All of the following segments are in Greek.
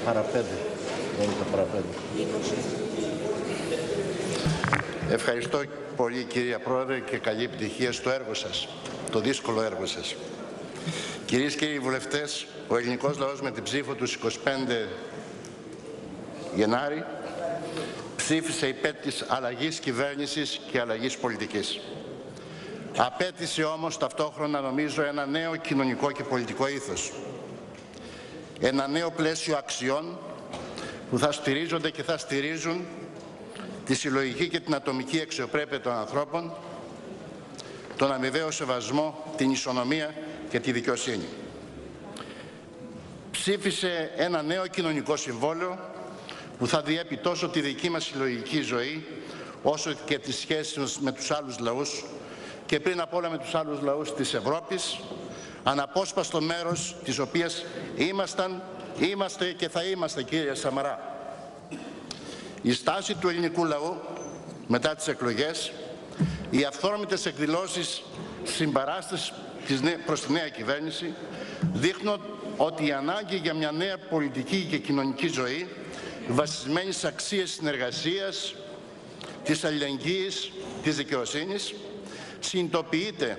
Παραπέντε. Παραπέντε. Ευχαριστώ πολύ, κυρία Πρόεδρε, και καλή επιτυχία στο έργο σας, το δύσκολο έργο σας. Κυρίες και κύριοι βουλευτές, ο ελληνικός λαός με την ψήφο του 25 Γενάρη ψήφισε υπέρ της αλλαγής κυβέρνησης και αλλαγής πολιτικής. Απέτησε όμως ταυτόχρονα, νομίζω, ένα νέο κοινωνικό και πολιτικό ήθος. Ένα νέο πλαίσιο αξιών που θα στηρίζονται και θα στηρίζουν τη συλλογική και την ατομική αξιοπρέπεια των ανθρώπων, τον αμοιβαίο σεβασμό, την ισονομία και τη δικαιοσύνη. Ψήφισε ένα νέο κοινωνικό συμβόλαιο που θα διέπει τόσο τη δική μας συλλογική ζωή, όσο και τις σχέσεις μας με τους άλλους λαούς και πριν απ' όλα με τους άλλους λαούς της Ευρώπης, αναπόσπαστο μέρος της οποίας είμαστε και θα είμαστε, κύριε Σαμαρά. Η στάση του ελληνικού λαού μετά τις εκλογές, οι αυθόρμητες εκδηλώσεις συμπαράστασης προς τη νέα κυβέρνηση δείχνουν ότι η ανάγκη για μια νέα πολιτική και κοινωνική ζωή βασισμένη στις αξίες συνεργασίας, της αλληλεγγύης, της δικαιοσύνης συνειδητοποιείται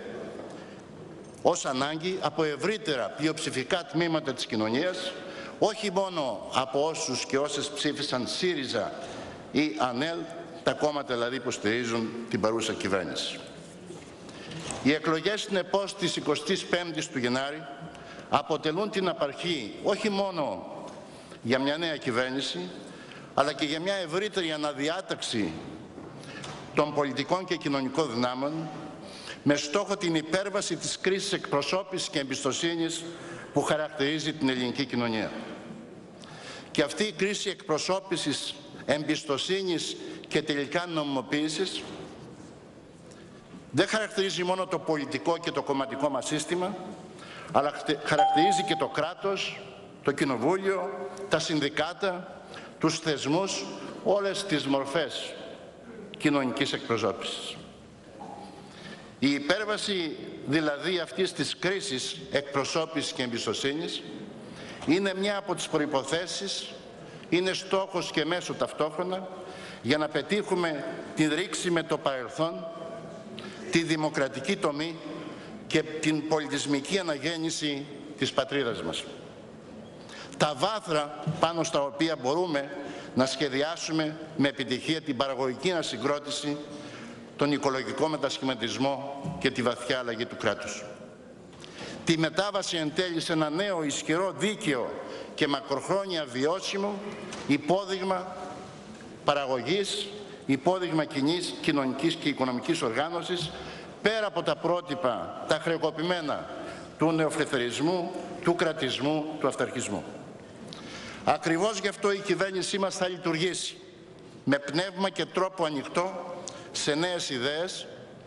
ως ανάγκη από ευρύτερα πλειοψηφικά τμήματα της κοινωνίας, όχι μόνο από όσους και όσες ψήφισαν ΣΥΡΙΖΑ ή ΑΝΕΛ, τα κόμματα δηλαδή που στηρίζουν την παρούσα κυβέρνηση. Οι εκλογές συνεπώς της 25ης του Γενάρη αποτελούν την απαρχή όχι μόνο για μια νέα κυβέρνηση, αλλά και για μια ευρύτερη αναδιάταξη των πολιτικών και κοινωνικών δυνάμεων με στόχο την υπέρβαση της κρίσης εκπροσώπησης και εμπιστοσύνης που χαρακτηρίζει την ελληνική κοινωνία. Και αυτή η κρίση εκπροσώπησης, εμπιστοσύνης και τελικά νομιμοποίησης δεν χαρακτηρίζει μόνο το πολιτικό και το κομματικό μας σύστημα, αλλά χαρακτηρίζει και το κράτος, το κοινοβούλιο, τα συνδικάτα, τους θεσμούς, όλες τις μορφές κοινωνικής εκπροσώπησης. Η υπέρβαση δηλαδή αυτής της κρίσης εκπροσώπησης και εμπιστοσύνης είναι μια από τις προϋποθέσεις, είναι στόχος και μέσο ταυτόχρονα για να πετύχουμε την ρήξη με το παρελθόν, τη δημοκρατική τομή και την πολιτισμική αναγέννηση της πατρίδας μας. Τα βάθρα πάνω στα οποία μπορούμε να σχεδιάσουμε με επιτυχία την παραγωγική ανασυγκρότηση, τον οικολογικό μετασχηματισμό και τη βαθιά αλλαγή του κράτους. Τη μετάβαση εν τέλει σε ένα νέο, ισχυρό, δίκαιο και μακροχρόνια βιώσιμο υπόδειγμα παραγωγής, υπόδειγμα κοινής, κοινωνικής και οικονομικής οργάνωσης, πέρα από τα πρότυπα, τα χρεοκοπημένα του νεοφιλελευθερισμού, του κρατισμού, του αυταρχισμού. Ακριβώς γι' αυτό η κυβέρνησή μας θα λειτουργήσει με πνεύμα και τρόπο ανοιχτό σε νέες ιδέες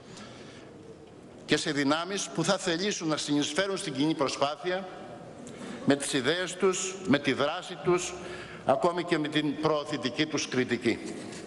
και σε δυνάμεις που θα θελήσουν να συνεισφέρουν στην κοινή προσπάθεια με τις ιδέες τους, με τη δράση τους, ακόμη και με την προωθητική τους κριτική.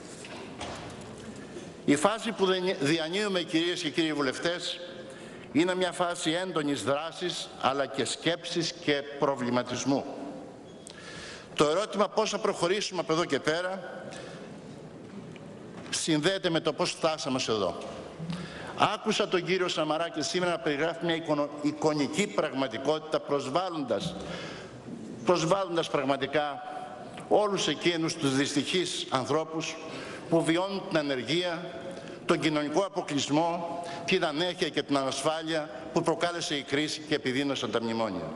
Η φάση που διανύουμε, κυρίες και κύριοι βουλευτές, είναι μια φάση έντονης δράσης, αλλά και σκέψης και προβληματισμού. Το ερώτημα πώς θα προχωρήσουμε από εδώ και πέρα συνδέεται με το πώς φτάσαμε εδώ. Άκουσα τον κύριο Σαμαρά και σήμερα να περιγράφει μια εικονική πραγματικότητα προσβάλλοντας πραγματικά όλους εκείνους τους δυστυχείς ανθρώπους που βιώνουν την ανεργία, τον κοινωνικό αποκλεισμό, την ανέχεια και την ανασφάλεια που προκάλεσε η κρίση και επιδίνωσαν τα μνημόνια.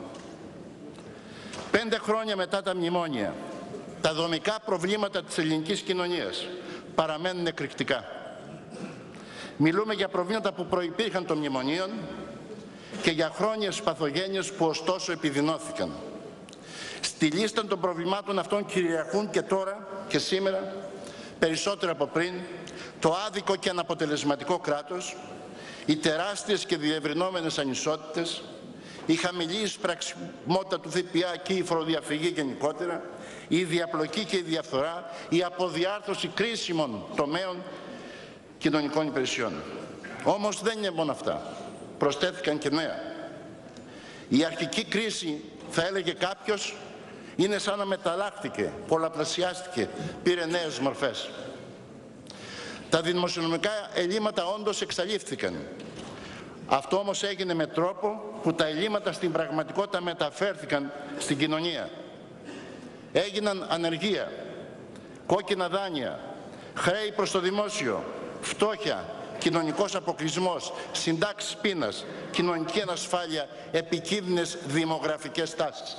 5 χρόνια μετά τα μνημόνια, τα δομικά προβλήματα της ελληνικής κοινωνίας παραμένουν εκρηκτικά. Μιλούμε για προβλήματα που προϋπήρχαν των μνημονίων και για χρόνιες παθογένειες που ωστόσο επιδεινώθηκαν. Στη λίστα των προβλημάτων αυτών κυριαρχούν και τώρα και σήμερα, περισσότερο από πριν, το άδικο και αναποτελεσματικό κράτος, οι τεράστιες και διευρυνόμενες ανισότητες, η χαμηλή εισπραξιμότητα του ΦΠΑ και η φοροδιαφυγή γενικότερα, η διαπλοκή και η διαφθορά, η αποδιάρθρωση κρίσιμων τομέων κοινωνικών υπηρεσιών. Όμως δεν είναι μόνο αυτά. Προσθέθηκαν και νέα. Η αρχική κρίση, θα έλεγε κάποιος, Είναι σαν να μεταλλάχθηκε, πολλαπλασιάστηκε, πήρε νέες μορφές. Τα δημοσιονομικά ελλείμματα όντως εξαλείφθηκαν. Αυτό όμως έγινε με τρόπο που τα ελλείμματα στην πραγματικότητα μεταφέρθηκαν στην κοινωνία. Έγιναν ανεργία, κόκκινα δάνεια, χρέη προς το δημόσιο, φτώχεια, κοινωνικός αποκλεισμός, συντάξεις πείνας, κοινωνική ανασφάλεια, επικίνδυνες δημογραφικές τάσεις.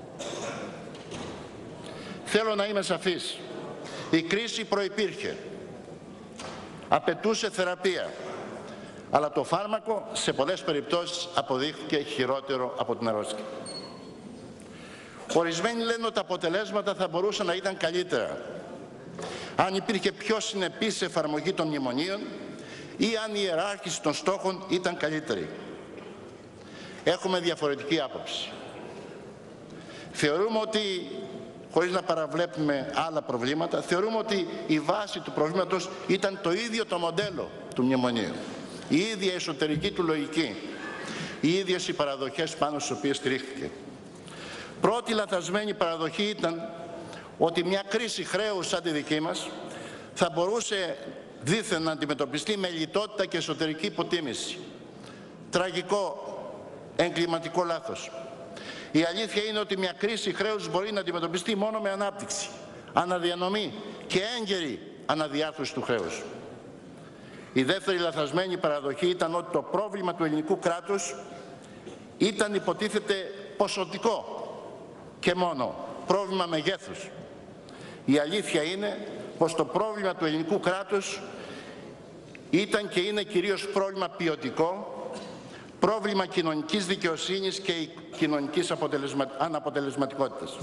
Θέλω να είμαι σαφής. Η κρίση προϋπήρχε. Απαιτούσε θεραπεία. Αλλά το φάρμακο σε πολλές περιπτώσεις αποδείχθηκε χειρότερο από την αρρώστια. Ορισμένοι λένε ότι τα αποτελέσματα θα μπορούσαν να ήταν καλύτερα αν υπήρχε πιο συνεπής εφαρμογή των μνημονίων ή αν η ιεράρχηση των στόχων ήταν καλύτερη. Έχουμε διαφορετική άποψη. Θεωρούμε ότι, χωρίς να παραβλέπουμε άλλα προβλήματα, θεωρούμε ότι η βάση του προβλήματος ήταν το ίδιο το μοντέλο του μνημονίου. Η ίδια εσωτερική του λογική, οι ίδιες οι παραδοχές πάνω στις οποίες στηρίχθηκε. Πρώτη λανθασμένη παραδοχή ήταν ότι μια κρίση χρέους σαν τη δική μας θα μπορούσε δήθεν να αντιμετωπιστεί με λιτότητα και εσωτερική υποτίμηση. Τραγικό, εγκληματικό λάθος. Η αλήθεια είναι ότι μια κρίση χρέους μπορεί να αντιμετωπιστεί μόνο με ανάπτυξη, αναδιανομή και έγκαιρη αναδιάρθρωση του χρέους. Η δεύτερη λαθασμένη παραδοχή ήταν ότι το πρόβλημα του ελληνικού κράτους ήταν, υποτίθεται, ποσοτικό και μόνο, πρόβλημα μεγέθους. Η αλήθεια είναι πως το πρόβλημα του ελληνικού κράτους ήταν και είναι κυρίως πρόβλημα ποιοτικό, πρόβλημα κοινωνικής δικαιοσύνης και κοινωνικής αναποτελεσματικότητας.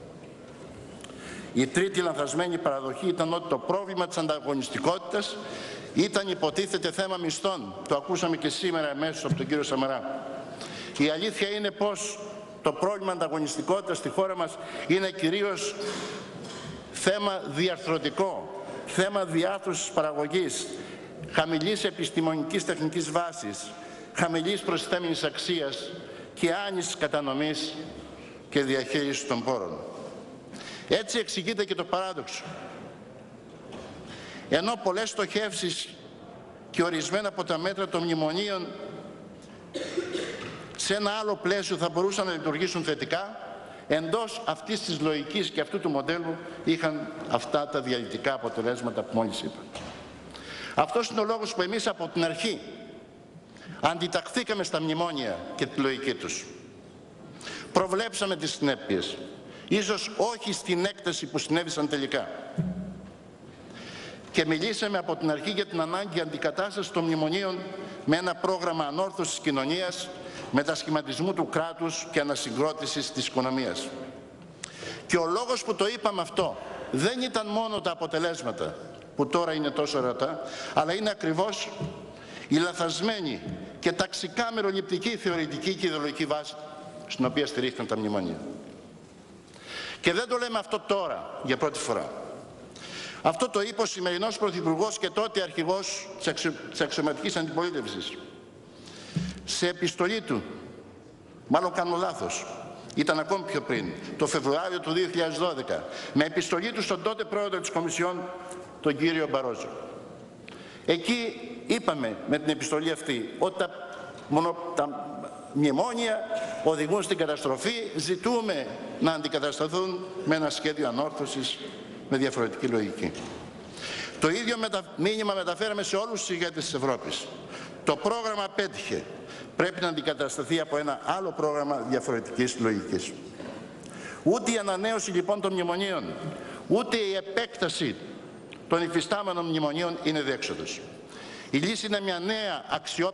Η τρίτη λανθασμένη παραδοχή ήταν ότι το πρόβλημα της ανταγωνιστικότητας ήταν, υποτίθεται, θέμα μισθών. Το ακούσαμε και σήμερα αμέσως από τον κύριο Σαμαρά. Η αλήθεια είναι πως το πρόβλημα ανταγωνιστικότητας στη χώρα μας είναι κυρίως θέμα διαρθρωτικό, θέμα διάρθρωσης παραγωγής, χαμηλής επιστημονικής τεχνικής βάσης, χαμηλής προστιθέμενης αξίας και άνησης κατανομής και διαχείρισης των πόρων. Έτσι εξηγείται και το παράδοξο. Ενώ πολλές στοχεύσεις και ορισμένα από τα μέτρα των μνημονίων σε ένα άλλο πλαίσιο θα μπορούσαν να λειτουργήσουν θετικά, εντός αυτής της λογικής και αυτού του μοντέλου είχαν αυτά τα διαλυτικά αποτελέσματα που μόλις είπα. Αυτός είναι ο λόγος που εμείς από την αρχή αντιταχθήκαμε στα μνημόνια και τη λογική τους. Προβλέψαμε τις συνέπειες, ίσως όχι στην έκταση που συνέβησαν τελικά. Και μιλήσαμε από την αρχή για την ανάγκη αντικατάστασης των μνημονίων με ένα πρόγραμμα ανόρθωσης της κοινωνίας, μετασχηματισμού του κράτους και ανασυγκρότησης της οικονομίας. Και ο λόγος που το είπαμε αυτό δεν ήταν μόνο τα αποτελέσματα, που τώρα είναι τόσο ορατά, αλλά είναι ακριβώς η λαθασμένη και ταξικά μεροληπτική θεωρητική και ιδεολογική βάση στην οποία στηρίχθηκαν τα μνημόνια. Και δεν το λέμε αυτό τώρα, για πρώτη φορά. Αυτό το είπε ο σημερινός Πρωθυπουργός και τότε αρχηγός της αξιωματικής αντιπολίτευσης. Σε επιστολή του, μάλλον κάνω λάθος, ήταν ακόμη πιο πριν, το Φεβρουάριο του 2012, με επιστολή του στον τότε πρόεδρο της Κομισιόν, τον κύριο Μπαρόζο. Εκεί είπαμε με την επιστολή αυτή ότι τα μνημόνια οδηγούν στην καταστροφή, ζητούμε να αντικατασταθούν με ένα σχέδιο ανόρθωσης με διαφορετική λογική. Το ίδιο μήνυμα μεταφέραμε σε όλους τους ηγέτες της Ευρώπης. Το πρόγραμμα πέτυχε. Πρέπει να αντικατασταθεί από ένα άλλο πρόγραμμα διαφορετικής λογικής. Ούτε η ανανέωση λοιπόν των μνημονίων, ούτε η επέκταση των υφιστάμενων μνημονίων είναι διέξοδος. Η λύση είναι μια νέα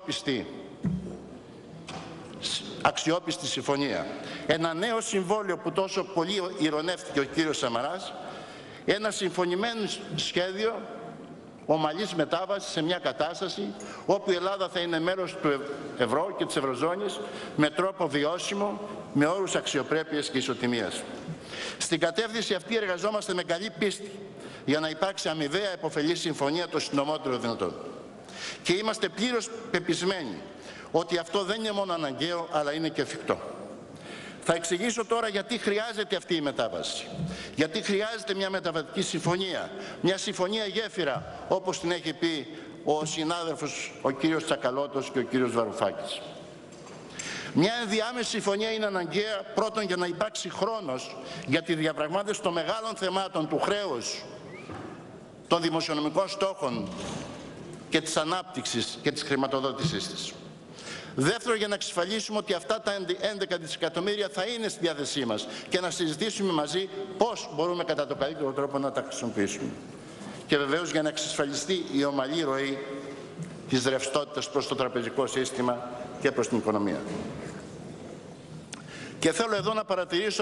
αξιόπιστη συμφωνία. Ένα νέο συμβόλαιο που τόσο πολύ ειρωνεύτηκε ο κύριος Σαμαράς, ένα συμφωνημένο σχέδιο ομαλής μετάβασης σε μια κατάσταση όπου η Ελλάδα θα είναι μέλος του ευρώ και της ευρωζώνης με τρόπο βιώσιμο, με όρους αξιοπρέπειας και ισοτιμίας. Στην κατεύθυνση αυτή εργαζόμαστε με καλή πίστη για να υπάρξει αμοιβαία επωφελή συμφωνία το συντομότερο δυνατόν. Και είμαστε πλήρως πεπισμένοι ότι αυτό δεν είναι μόνο αναγκαίο, αλλά είναι και εφικτό. Θα εξηγήσω τώρα γιατί χρειάζεται αυτή η μετάβαση. Γιατί χρειάζεται μια μεταβατική συμφωνία, μια συμφωνία γέφυρα, όπως την έχει πει ο συνάδελφος ο κύριος Τσακαλώτος και ο κύριος Βαρουφάκης. Μια ενδιάμεση συμφωνία είναι αναγκαία πρώτον για να υπάρξει χρόνος για τη διαπραγμάτευση των μεγάλων θεμάτων του χρέους, των δημοσιονομικών στόχων και της ανάπτυξης και της χρηματοδότησής της. Δεύτερον, για να εξασφαλίσουμε ότι αυτά τα 11 δισεκατομμύρια θα είναι στη διάθεσή μας και να συζητήσουμε μαζί πώς μπορούμε κατά το καλύτερο τρόπο να τα χρησιμοποιήσουμε. Και βεβαίως για να εξασφαλιστεί η ομαλή ροή της ρευστότητας προς το τραπεζικό σύστημα και προς την οικονομία. Και θέλω εδώ να παρατηρήσω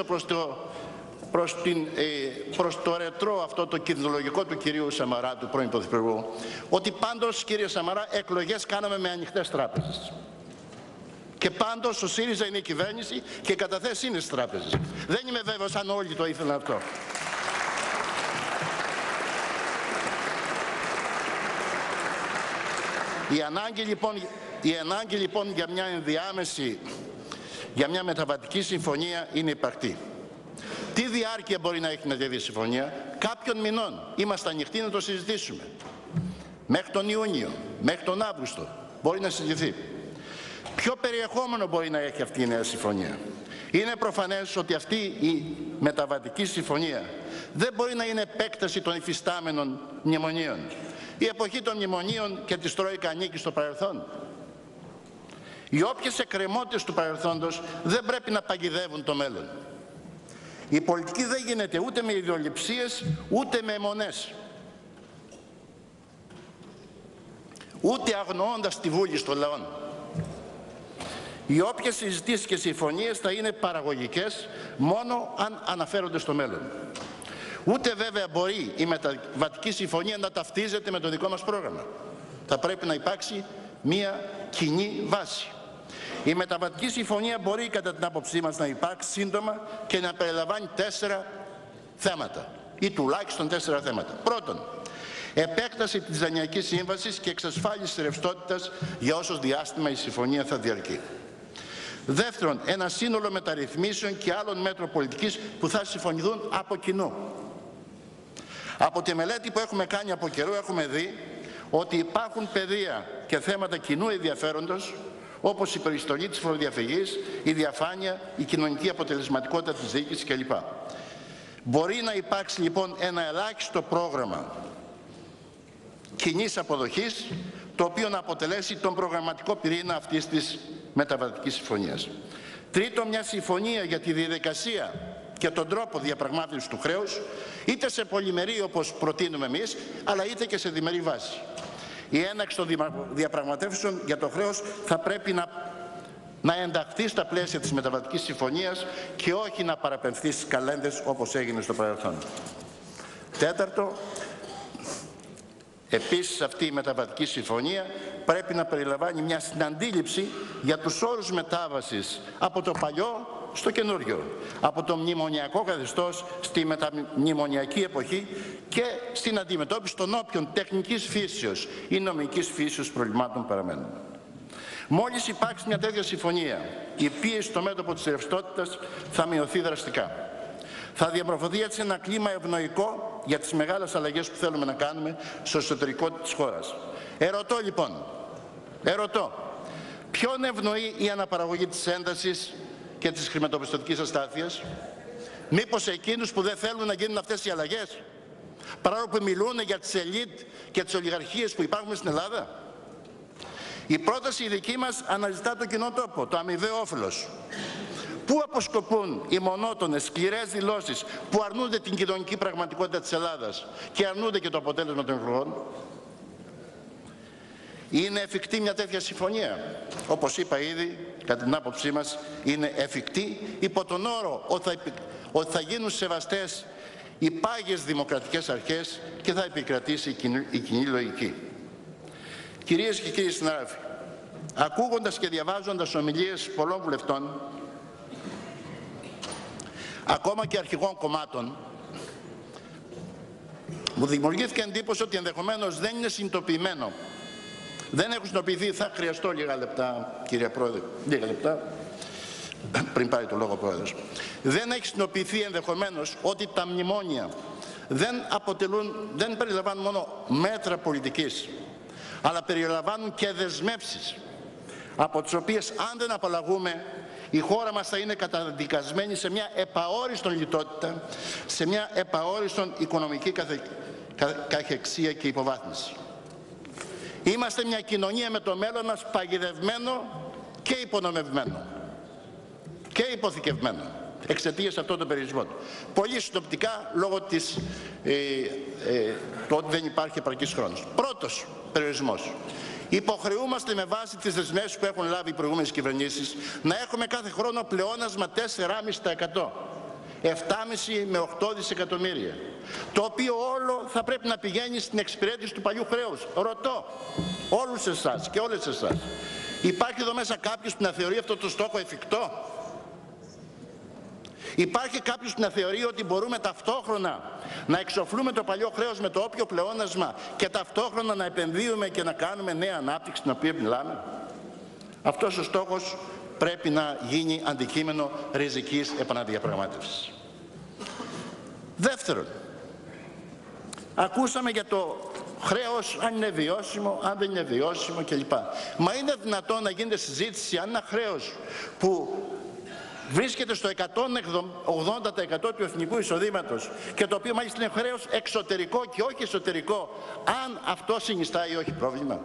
προς το ρετρό αυτό το κινδυνολογικό του κυρίου Σαμαρά, του πρώην Πρωθυπουργού, ότι πάντως, κύριε Σαμαρά, εκλογές κάναμε με ανοιχτές τράπεζες. Και πάντως ο ΣΥΡΙΖΑ είναι η κυβέρνηση και οι καταθέσεις είναι στις τράπεζες. Δεν είμαι βέβαιος αν όλοι το ήθελαν αυτό. Η ανάγκη λοιπόν για μια ενδιάμεση, για μια μεταβατική συμφωνία είναι υπαρκτή. Τι διάρκεια μπορεί να έχει μια τέτοια συμφωνία? Κάποιων μηνών. Είμαστε ανοιχτοί να το συζητήσουμε. Μέχρι τον Ιούνιο, μέχρι τον Αύγουστο μπορεί να συζητηθεί. Ποιο περιεχόμενο μπορεί να έχει αυτή η νέα συμφωνία? Είναι προφανές ότι αυτή η μεταβατική συμφωνία δεν μπορεί να είναι επέκταση των υφιστάμενων μνημονίων. Η εποχή των μνημονίων και της Τρόικα ανήκει στο παρελθόν. Οι όποιες εκκρεμότητες του παρελθόντος δεν πρέπει να παγιδεύουν το μέλλον. Η πολιτική δεν γίνεται ούτε με ιδεολειψίες, ούτε με αιμονές. Ούτε αγνοώντας τη βούληση των λαών. Οι όποιες συζητήσεις και συμφωνίες θα είναι παραγωγικές μόνο αν αναφέρονται στο μέλλον. Ούτε βέβαια μπορεί η μεταβατική συμφωνία να ταυτίζεται με το δικό μας πρόγραμμα. Θα πρέπει να υπάρξει μία κοινή βάση. Η μεταβατική συμφωνία μπορεί κατά την άποψή μας να υπάρξει σύντομα και να περιλαμβάνει 4 θέματα ή τουλάχιστον 4 θέματα. Πρώτον, επέκταση της Δανειακής Σύμβασης και εξασφάλιση ρευστότητας για όσο διάστημα η συμφωνία θα διαρκεί. Δεύτερον, ένα σύνολο μεταρρυθμίσεων και άλλων μέτρων πολιτικής που θα συμφωνηθούν από κοινού. Από τη μελέτη που έχουμε κάνει από καιρό έχουμε δει ότι υπάρχουν πεδία και θέματα κοινού ενδιαφέροντος, όπως η περιστολή της φοροδιαφυγής, η διαφάνεια, η κοινωνική αποτελεσματικότητα της διοίκησης κλπ. Μπορεί να υπάρξει λοιπόν ένα ελάχιστο πρόγραμμα κοινής αποδοχής, το οποίο να αποτελέσει τον προγραμματικό πυρήνα αυτής της μεταβατικής συμφωνίας. Τρίτον, μια συμφωνία για τη διαδικασία και τον τρόπο διαπραγμάτευσης του χρέους, είτε σε πολυμερή όπως προτείνουμε εμείς, αλλά είτε και σε διμερή βάση. Η έναρξη των διαπραγματεύσεων για το χρέος θα πρέπει να ενταχθεί στα πλαίσια της μεταβατικής συμφωνίας και όχι να παραπεμφθεί στις καλένδες όπως έγινε στο παρελθόν. Τέταρτο, επίσης αυτή η μεταβατική συμφωνία πρέπει να περιλαμβάνει μια συναντήληψη για τους όρους μετάβασης από το παλιό στο καινούριο, από το μνημονιακό καθεστώς στη μεταμνημονιακή εποχή και στην αντιμετώπιση των όποιων τεχνικής φύσεως ή νομικής φύσεως προβλημάτων παραμένουν. Μόλις υπάρξει μια τέτοια συμφωνία, η πίεση στο μέτωπο της ρευστότητας θα μειωθεί δραστικά. Θα διαμορφωθεί έτσι ένα κλίμα ευνοϊκό για τις μεγάλες αλλαγές που θέλουμε να κάνουμε στο εσωτερικό της χώρας. Ερωτώ λοιπόν, ποιον ευνοεί η αναπαραγωγή της έντασης και της χρηματοπιστωτικής αστάθειας? Μήπως εκείνους που δεν θέλουν να γίνουν αυτές οι αλλαγές, παρόλο που μιλούν για τις ελίτ και τις ολιγαρχίες που υπάρχουν στην Ελλάδα? Η πρόταση η δική μας αναζητά το κοινό τόπο, το αμοιβαίο όφελος. Πού αποσκοπούν οι μονότονες, σκληρές δηλώσεις που αρνούνται την κοινωνική πραγματικότητα της Ελλάδας και αρνούνται και το αποτέλεσμα των εκλογών? Είναι εφικτή μια τέτοια συμφωνία? Όπως είπα ήδη, κατά την άποψή μας είναι εφικτή υπό τον όρο ότι θα γίνουν σεβαστές οι πάγιες δημοκρατικές αρχές και θα επικρατήσει η κοινή λογική. Κυρίες και κύριοι συνάδελφοι, ακούγοντας και διαβάζοντας ομιλίες πολλών βουλευτών, ακόμα και αρχηγών κομμάτων, μου δημιουργήθηκε εντύπωση ότι ενδεχομένως δεν είναι συνειδητοποιημένο. Δεν έχουν συνειδητοποιηθεί, θα χρειαστώ λίγα λεπτά, κύριε Πρόεδρε, λίγα λεπτά. πριν πάρει το λόγο ο Πρόεδρος. Δεν έχει συνοποιηθεί ενδεχομένως ότι τα μνημόνια δεν περιλαμβάνουν μόνο μέτρα πολιτικής, αλλά περιλαμβάνουν και δεσμεύσεις, από τις οποίες αν δεν απαλλαγούμε, η χώρα μας θα είναι καταδικασμένη σε μια επαόριστον λιτότητα, σε μια επαόριστον οικονομική καχεξία και υποβάθμιση. Είμαστε μια κοινωνία με το μέλλον μας παγιδευμένο και υπονομευμένο και υποθηκευμένο εξαιτίας αυτών των περιορισμών. Πολύ συνοπτικά, λόγω του ότι δεν υπάρχει επαρκής χρόνος. Πρώτος περιορισμός. Υποχρεούμαστε με βάση τις δεσμεύσεις που έχουν λάβει οι προηγούμενες κυβερνήσεις να έχουμε κάθε χρόνο πλεόνασμα 4,5%. 7,5 με 8 δισεκατομμύρια. Το οποίο όλο θα πρέπει να πηγαίνει στην εξυπηρέτηση του παλιού χρέους. Ρωτώ όλους εσάς και όλες εσάς. Υπάρχει εδώ μέσα κάποιος που να θεωρεί αυτό το στόχο εφικτό? Υπάρχει κάποιος που να θεωρεί ότι μπορούμε ταυτόχρονα να εξοφλούμε το παλιό χρέος με το όποιο πλεόνασμα και ταυτόχρονα να επενδύουμε και να κάνουμε νέα ανάπτυξη την οποία μιλάμε? Αυτός ο στόχος πρέπει να γίνει αντικείμενο ριζικής επαναδιαπραγμάτευσης. Δεύτερον, ακούσαμε για το χρέος, αν είναι βιώσιμο, αν δεν είναι βιώσιμο κλπ. Μα είναι δυνατόν να γίνεται συζήτηση αν ένα χρέος που βρίσκεται στο 180% του εθνικού εισοδήματος και το οποίο μάλιστα είναι χρέος εξωτερικό και όχι εσωτερικό, αν αυτό συνιστά ή όχι πρόβλημα?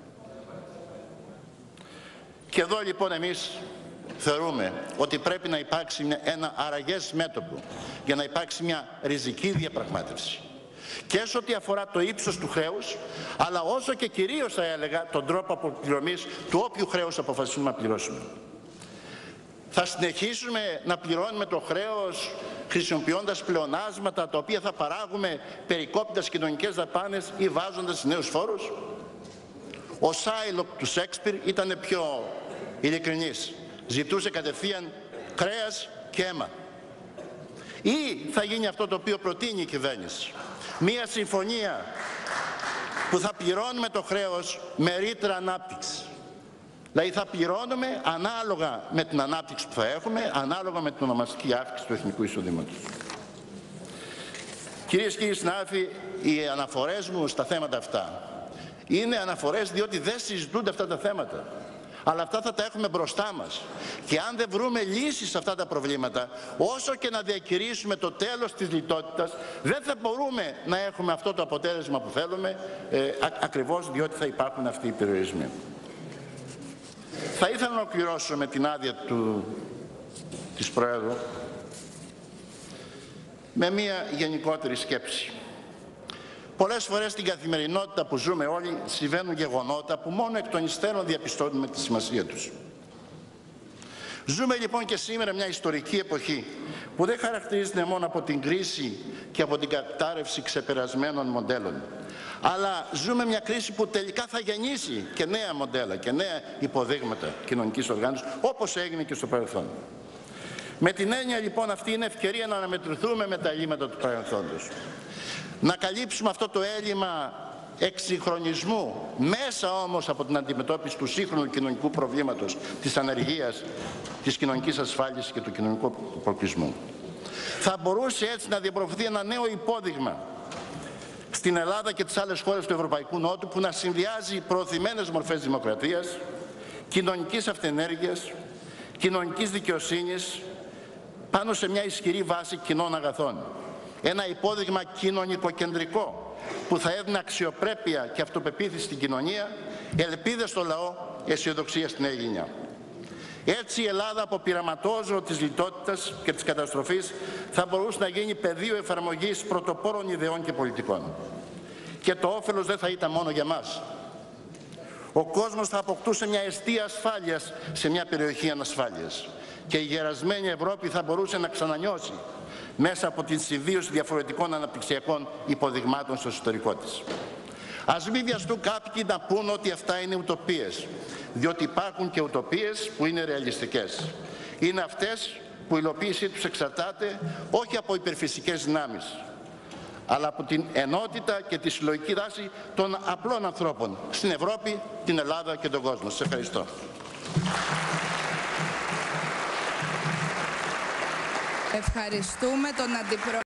Και εδώ λοιπόν εμείς θεωρούμε ότι πρέπει να υπάρξει ένα αραγές μέτωπο για να υπάρξει μια ριζική διαπραγμάτευση. Και σε ό,τι αφορά το ύψος του χρέους, αλλά όσο και κυρίως θα έλεγα τον τρόπο αποπληρωμής του όποιου χρέους αποφασίσουμε να πληρώσουμε. Θα συνεχίσουμε να πληρώνουμε το χρέος χρησιμοποιώντας πλεονάσματα τα οποία θα παράγουμε περικόπτοντας κοινωνικές δαπάνες ή βάζοντας νέους φόρους? Ο Σάιλοκ του Σέξπιρ ήταν πιο ειλικρινής. Ζητούσε κατευθείαν κρέας και αίμα. Ή θα γίνει αυτό το οποίο προτείνει η κυβέρνηση. Μία συμφωνία που θα πληρώνουμε το χρέος με ρήτρα ανάπτυξη. Δηλαδή θα πληρώνουμε ανάλογα με την ανάπτυξη που θα έχουμε, ανάλογα με την ονομαστική αύξηση του εθνικού εισοδήματος. Κυρίες και κύριοι συνάδελφοι, οι αναφορές μου στα θέματα αυτά είναι αναφορές διότι δεν συζητούνται αυτά τα θέματα. Αλλά αυτά θα τα έχουμε μπροστά μας. Και αν δεν βρούμε λύσεις σε αυτά τα προβλήματα, όσο και να διακηρύσουμε το τέλος της λιτότητας, δεν θα μπορούμε να έχουμε αυτό το αποτέλεσμα που θέλουμε, ακριβώς διότι θα υπάρχουν αυτοί οι περιορισμοί. Θα ήθελα να ολοκληρώσω με την άδεια της Προέδρου με μία γενικότερη σκέψη. Πολλές φορές στην καθημερινότητα που ζούμε όλοι συμβαίνουν γεγονότα που μόνο εκ των υστέρων διαπιστώνουμε τη σημασία τους. Ζούμε λοιπόν και σήμερα μια ιστορική εποχή που δεν χαρακτηρίζεται μόνο από την κρίση και από την κατάρρευση ξεπερασμένων μοντέλων, αλλά ζούμε μια κρίση που τελικά θα γεννήσει και νέα μοντέλα και νέα υποδείγματα κοινωνικής οργάνωσης, όπως έγινε και στο παρελθόν. Με την έννοια λοιπόν αυτή είναι ευκαιρία να αναμετρηθούμε με τα ελλείμματα του παρελθόντος. Να καλύψουμε αυτό το έλλειμμα εξυγχρονισμού, μέσα όμως από την αντιμετώπιση του σύγχρονου κοινωνικού προβλήματος, της ανεργίας, της κοινωνικής ασφάλισης και του κοινωνικού αποκλεισμού. Θα μπορούσε έτσι να διαμορφωθεί ένα νέο υπόδειγμα στην Ελλάδα και τις άλλες χώρες του Ευρωπαϊκού Νότου που να συνδυάζει προωθημένες μορφές δημοκρατίας, κοινωνικής αυτενέργειας, κοινωνικής δικαιοσύνης πάνω σε μια ισχυρή βάση κοινών αγαθών. Ένα υπόδειγμα κοινωνικοκεντρικό που θα έδινε αξιοπρέπεια και αυτοπεποίθηση στην κοινωνία, ελπίδες στο λαό, αισιοδοξία στην νέα γενιά. Έτσι η Ελλάδα από πειραματόζωο της λιτότητας και της καταστροφής θα μπορούσε να γίνει πεδίο εφαρμογής πρωτοπόρων ιδεών και πολιτικών. Και το όφελος δεν θα ήταν μόνο για μας. Ο κόσμος θα αποκτούσε μια αιστεία ασφάλειας σε μια περιοχή ανασφάλειας. Και η γερασμένη Ευρώπη θα μπορούσε να ξανανιώσει μέσα από την συμβίωση διαφορετικών αναπτυξιακών υποδειγμάτων στο εσωτερικό της. Ας μην βιαστούν κάποιοι να πούν ότι αυτά είναι ουτοπίες, διότι υπάρχουν και ουτοπίες που είναι ρεαλιστικές. Είναι αυτές που η υλοποίησή τους εξαρτάται όχι από υπερφυσικές δυνάμεις, αλλά από την ενότητα και τη συλλογική δράση των απλών ανθρώπων στην Ευρώπη, την Ελλάδα και τον κόσμο. Σας ευχαριστώ. Ευχαριστούμε τον Αντιπρόεδρο.